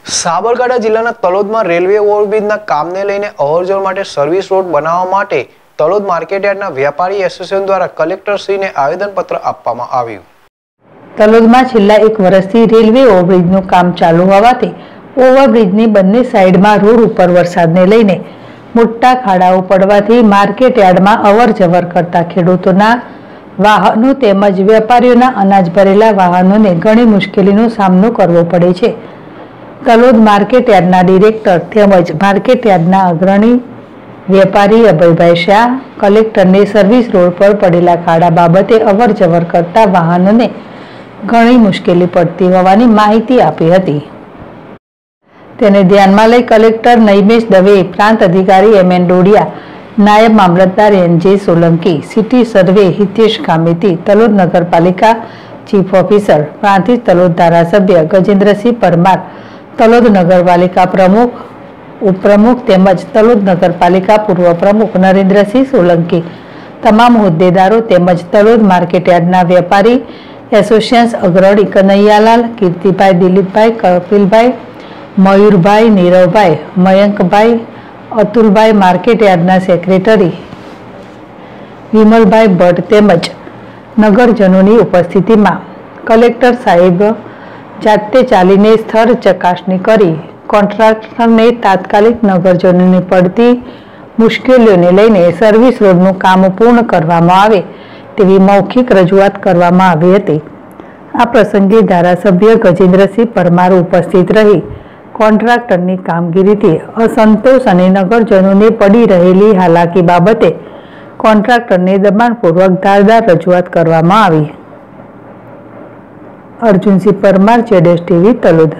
સાબરકાંઠા જિલ્લાના તલોદમાં રેલવે ઓવરબ્રિજના કામને લઈને અવરજવર માટે સર્વિસ રોડ બનાવવા માટે તલોદ માર્કેટયાર્ડના વેપારી એસોસિએશન દ્વારા કલેક્ટરશ્રીને આવેદનપત્ર આપવામાં આવ્યું। તલોદમાં છેલ્લા 1 વર્ષથી રેલવે ઓવરબ્રિજનું કામ ચાલુ હોવાથી ઓવરબ્રિજની બંને સાઈડમાં રોડ ઉપર વરસાદને લઈને મોટા ખાડાઓ પડવાથી માર્કેટયાર્ડમાં અવરજવર કરતા ખેડૂતોના વાહનો તેમજ વેપારીઓના અનાજ ભરેલા વાહનોને ઘણી મુશ્કેલીનો સામનો કરવો પડે છે। તલોદ માર્કેટયાર્ડના ડિરેક્ટર તેમજ માર્કેટયાર્ડના અગ્રણી વેપારી અભયભાઈ શાહ કલેક્ટરને સર્વિસ રોડ પર પડેલા ખાડા બાબતે અવરજવર કરતા વાહનોને ઘણી મુશ્કેલી પડતી હોવાની માહિતી આપી હતી। તેને ધ્યાનમાં લઈ કલેક્ટર નૈમેશ દવે, પ્રાંત અધિકારી એમએન ડોડિયા, નાયબ મામલતદાર NJ Solanki, city survey Hitesh Gamiti, Talod નગરપાલિકા ચીફ ઓફિસર પ્રાંતિજ, તલોદ ધારાસભ્ય ગજેન્દ્રસિંહ પરમાર, તલોદ નગરપાલિકા પ્રમુખ, ઉપપ્રમુખ તેમજ તલોદ નગરપાલિકા પૂર્વ પ્રમુખ નરેન્દ્રસિંહ સોલંકી, તમામ હોદ્દેદારો તેમજ તલોદ માર્કેટયાર્ડના વેપારી એસોસિએશન અગ્રણી કનૈયાલાલ, કીર્તિભાઈ, દિલીપભાઈ, કપિલભાઈ, મયુરભાઈ, નીરવભાઈ, મયંકભાઈ, અતુલભાઈ, માર્કેટયાર્ડના સેક્રેટરી વિમલભાઈ ભટ્ટ તેમજ નગરજનોની ઉપસ્થિતિમાં કલેક્ટર સાહેબ જાતે ચાલીને સ્થળ ચકાસણી કરી કોન્ટ્રાક્ટરને તાત્કાલિક નગરજનોની પડતી મુશ્કેલીઓને લઈને સર્વિસ રોડનું કામ પૂર્ણ કરવામાં આવે તેવી મૌખિક રજૂઆત કરવામાં આવી હતી। આ પ્રસંગે ધારાસભ્ય ગજેન્દ્રસિંહ પરમાર ઉપસ્થિત રહી કોન્ટ્રાક્ટરની કામગીરીથી અસંતોષ અને નગરજનોને પડી રહેલી હાલાકી બાબતે કોન્ટ્રાક્ટરને દબાણપૂર્વક ધારદાર રજૂઆત કરવામાં આવી। અર્જુનસિંહ પરમાર, જેડેશ ટીવી, તલોદ।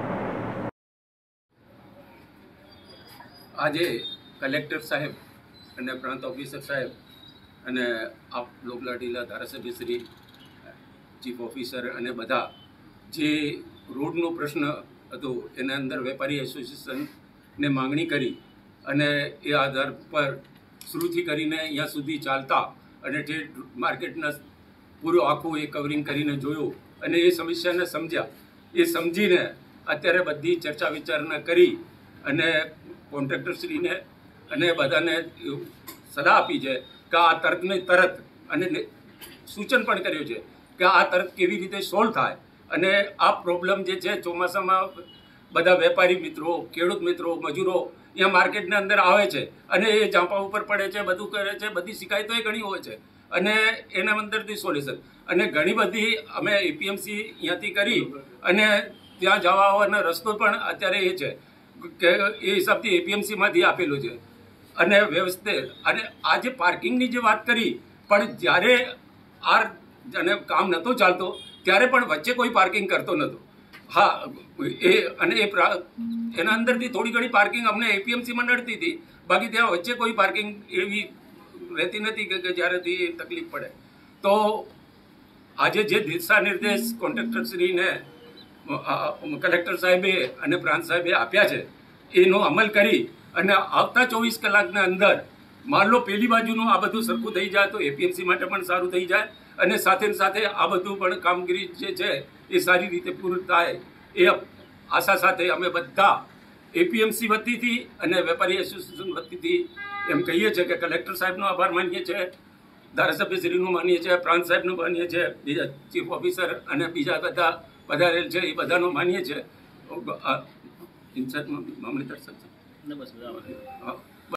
આજે કલેક્ટર સાહેબ અને પ્રાંત ઓફિસર સાહેબ અને આપ લોકલાડીલા ધારાસભ્ય શ્રી, ચીફ ઓફિસર અને બધા જે રોડનો પ્રશ્ન હતો એના અંદર વેપારી એસોસિએશનને માંગણી કરી અને એ આધાર પર શરૂથી કરીને અહીંયા સુધી ચાલતા અને તે માર્કેટના પૂરો આખું એ કવરિંગ કરીને જોયું અને એ સમસ્યાને સમજ્યા। એ સમજીને અત્યારે બધી ચર્ચા વિચારણા કરી અને કોન્ટ્રાક્ટરશ્રીને અને બધાને સલાહ આપી છે કે આ તરતને તરત અને સૂચન પણ કર્યું છે કે આ તરત કેવી રીતે સોલ્વ થાય અને આ પ્રોબ્લેમ જે છે ચોમાસામાં બધા વેપારી મિત્રો, ખેડૂત મિત્રો, મજૂરો અહીંયા માર્કેટના અંદર આવે છે અને એ જાંપા ઉપર પડે છે, બધું કરે છે, બધી શિકાયતો ઘણી હોય છે અને એના અંદરથી સોલ્યુશન અને ઘણી બધી અમે એપીએમસી અહીંયાથી કરી અને ત્યાં જવા આવવાનો રસ્તો પણ અત્યારે એ છે કે એ હિસાબથી એપીએમસીમાંથી આપેલો છે અને વ્યવસ્થિત અને આ જે પાર્કિંગની જે વાત કરી પણ જ્યારે આ અને કામ નહોતો ચાલતો ત્યારે પણ વચ્ચે કોઈ પાર્કિંગ કરતો નહોતો। હા, એના અંદરથી થોડી ઘણી પાર્કિંગ અમને એપીએમસીમાં નડતી હતી, બાકી ત્યાં વચ્ચે કોઈ પાર્કિંગ એવી રહેતી નથી કે જ્યારેથી તકલીફ પડે। તો આજે જે દિશા નિર્દેશ કોન્ટ્રાક્ટરશ્રીને કલેક્ટર સાહેબે અને પ્રાંત સાહેબે આપ્યા છે એનો અમલ કરી અને આવતા 24 કલાકના અંદર માન લો પેલી બાજુનું આ બધું સરખું થઈ જાય તો એપીએમસી માટે પણ સારું થઈ જાય અને સાથે સાથે આ બધું પણ કામગીરી જે છે એ સારી રીતે પૂર્ણ થાય એ આશા સાથે અમે બધા એપીએમસી વતીથી અને વેપારી એસોસિએશન વતીથી એમ કહીએ છીએ કે કલેક્ટર સાહેબનો આભાર માનીએ છીએ, ધારાસભ્યશ્રીનું માનીએ છીએ, પ્રાંત સાહેબનું માનીએ છીએ, બીજા ચીફ ઓફિસર અને બીજા બધા પધારેલ છે એ બધાનું માનીએ છીએ। ઇન્ચાર્જ મામલતદાર સાહેબ